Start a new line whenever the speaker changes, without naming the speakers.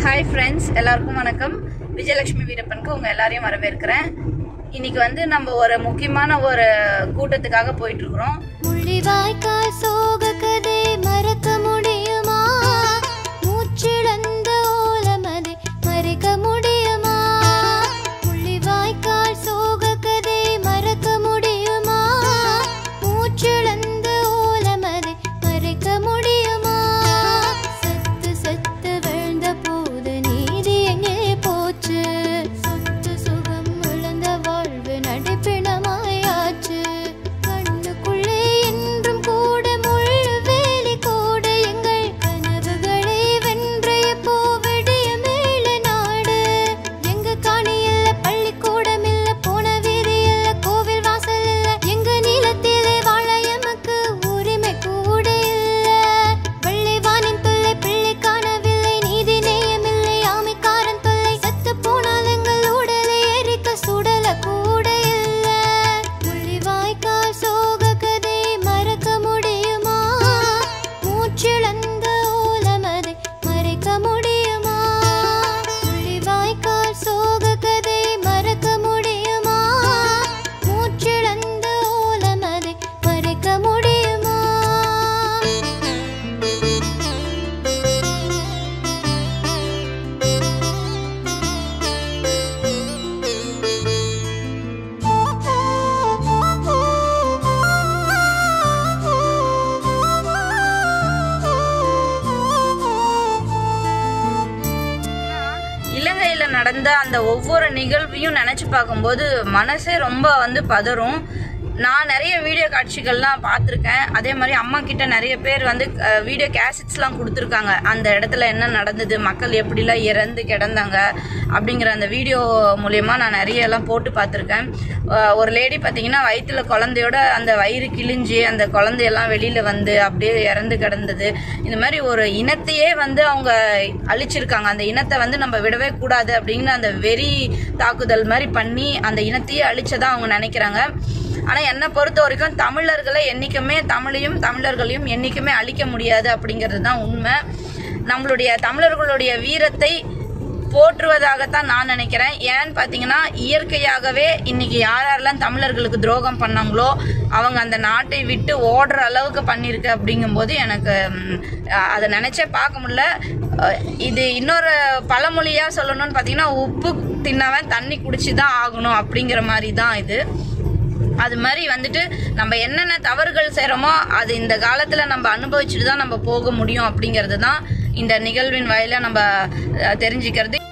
hi friends எல்லாருக்கும் வணக்கம் விஜயலட்சுமி வீரப்பனுக்கு உங்க எல்லாரையும் வரவேற்கிறேன் இன்னைக்கு வந்து நம்ம ஒரு முக்கியமான ஒரு கூட்டத்துக்காக போயிட்டு இருக்கோம்
முள்ளிவாய்க்கால் சோக கதை மறக்க முடியுமா மூச்சிழந்த ஓலமதை மறைக்க முடியுமா முள்ளிவாய்க்கால் சோக கதை மறக்க முடியுமா மூச்சிழந்த ஓலமதை மறைக்க முடியுமா சத்து சத்து விழுந்த போது நீதி எங்கே போச்சு சொத்து சுகம் இழந்த வாழ்வு நடிப்பிடமாயாச்சு கண்ணுக்குள்ளே என்றும் கூட முள்வேலி கூட எங்கள் கனவுகளை வென்றைய போவிடிய மேல நாடு எங்க காணி இல்ல பள்ளிக்கூடம் இல்ல போன வீதி இல்ல கோவில் வாசல் இல்ல எங்க நிலத்திலே வாழ எமக்கு உரிமை கூட இல்ல வெள்ளைவானின் தொல்லை பிள்ளை காணவில்லை நீதி நேயமில்லை ஆமைக்காரன் தொல்லை சத்து போனால் எங்கள் உடலை எரிக்க சுடல கூட இல்ல முள்ளிவாய்க்கால் சோக கதை மறக்க முடியுமா மூச்சிழந்த ஓலமதை மறைக்க முடியுமா முள்ளிவாய்க்கால் சோக கதை மறக்க முடியுமா மூச்சிழந்த ஓலமதை மறைக்க முடியுமா
இலங்கையில நடந்த அந்த ஒவ்வொரு நிகழ்வையும் நினைச்சு பார்க்கும்போது மனசே ரொம்ப வந்து பதறும் நான் நிறைய வீடியோ காட்சிகள்லாம் பார்த்துருக்கேன் அதே மாதிரி அம்மா கிட்ட நிறைய பேர் வந்து வீடியோ கேசட்ஸ்லாம் கொடுத்துருக்காங்க அந்த இடத்துல என்ன நடந்தது மக்கள் எப்படிலாம் இறந்து கிடந்தாங்க அப்படிங்கிற அந்த வீடியோ மூலயமா நான் நிறைய எல்லாம் போட்டு பார்த்துருக்கேன் ஒரு லேடி பார்த்தீங்கன்னா வயிற்றுல குழந்தையோட அந்த வயிறு கிழிஞ்சு அந்த குழந்தையெல்லாம் வெளியில வந்து அப்படியே இறந்து கிடந்தது இந்த மாதிரி ஒரு இனத்தையே வந்து அவங்க அழிச்சிருக்காங்க அந்த இனத்தை வந்து நம்ம விடவே கூடாது அப்படிங்கிற அந்த வெறி தாக்குதல் மாதிரி பண்ணி அந்த இனத்தையே அழிச்சதா அவங்க நினைக்கிறாங்க ஆனா என்னை பொறுத்த வரைக்கும் தமிழர்களை என்னைக்குமே தமிழர்களையும் என்னைக்குமே அழிக்க முடியாது அப்படிங்கிறது தான் உண்மை நம்மளுடைய தமிழர்களுடைய வீரத்தை போற்றுவதாகத்தான் நான் நினைக்கிறேன் ஏன்னு பார்த்தீங்கன்னா இயற்கையாகவே இன்னைக்கு யாரெல்லாம் தமிழர்களுக்கு துரோகம் பண்ணாங்களோ அவங்க அந்த நாட்டை விட்டு ஓடுற அளவுக்கு பண்ணியிருக்கு அப்படிங்கும்போது எனக்கு அதை நினைச்சே பார்க்க முடியல இது இன்னொரு பழமொழியா சொல்லணும்னு பார்த்தீங்கன்னா உப்பு தின்னவன் தண்ணி குடிச்சுதான் ஆகணும் அப்படிங்கிற மாதிரி தான் இது அது மாதிரி வந்துட்டு நம்ம என்னென்ன தவறுகள் செய்கிறோமோ அது இந்த காலத்தில் நம்ம அனுபவிச்சுட்டு தான் நம்ம போக முடியும் அப்படிங்கிறது தான் இந்த நிகழ்வின் வாயில நம்ம தெரிஞ்சுக்கிறது